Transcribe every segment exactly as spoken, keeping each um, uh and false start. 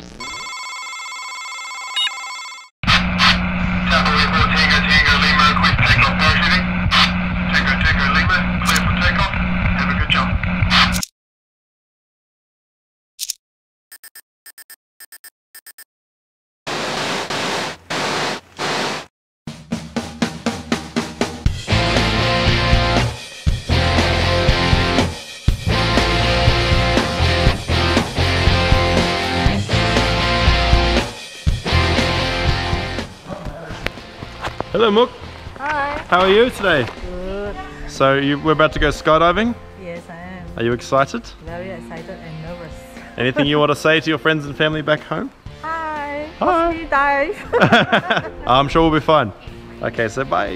Hello, Mook. Hi. How are you today? Good. So you, we're about to go skydiving. Yes, I am. Are you excited? Very excited and nervous. Anything you want to say to your friends and family back home? Hi. Hi. Watch me dive. I'm sure we'll be fine. Okay, so bye.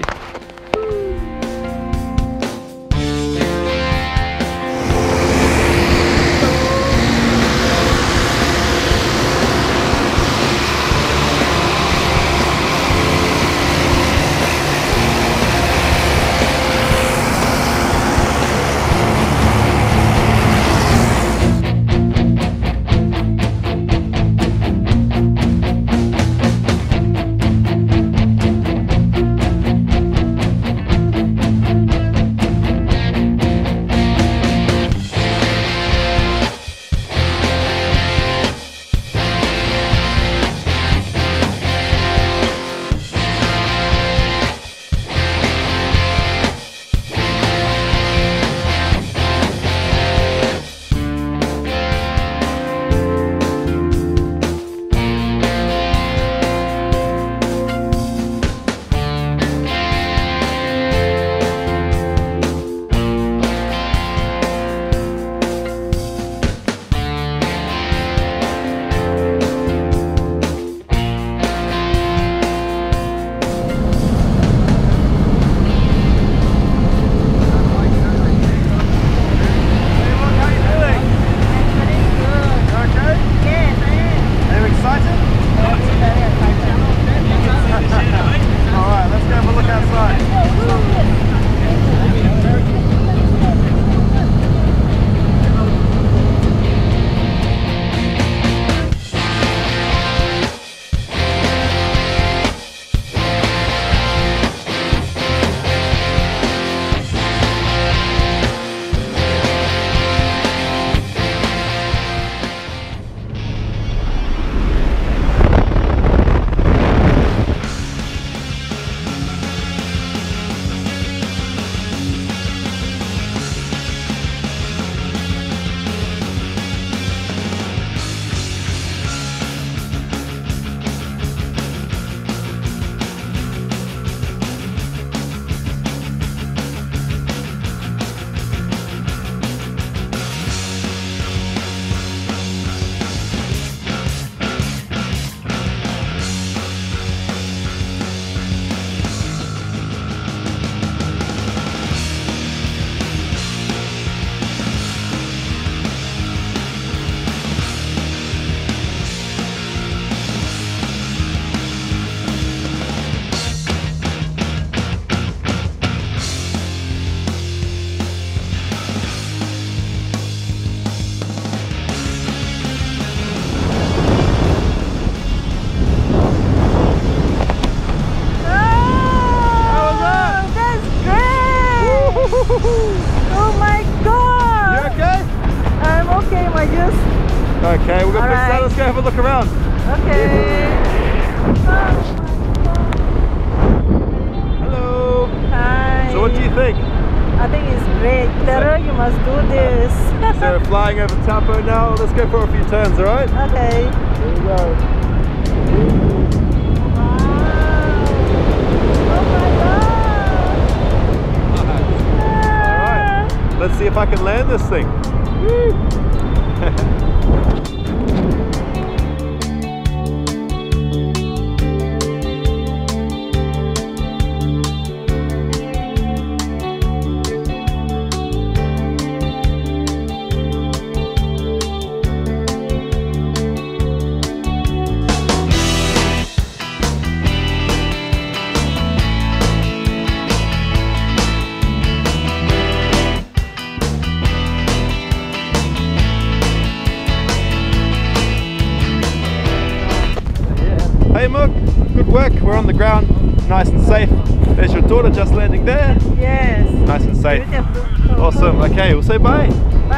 Oh my god! You okay? I'm okay, my juice. Okay, we're gonna fix that. Alright. Let's go have a look around. Okay. Hello. Hi. So what do you think? I think it's great. Clara, you must do this. So we're flying over Taupo now. Let's go for a few turns, alright? Okay. Here we go. Let's see if I can land this thing. Hey Mook, good work. We're on the ground, nice and safe. There's your daughter just landing there. Yes. Nice and safe. Beautiful. Awesome. Okay, we'll say bye. Bye.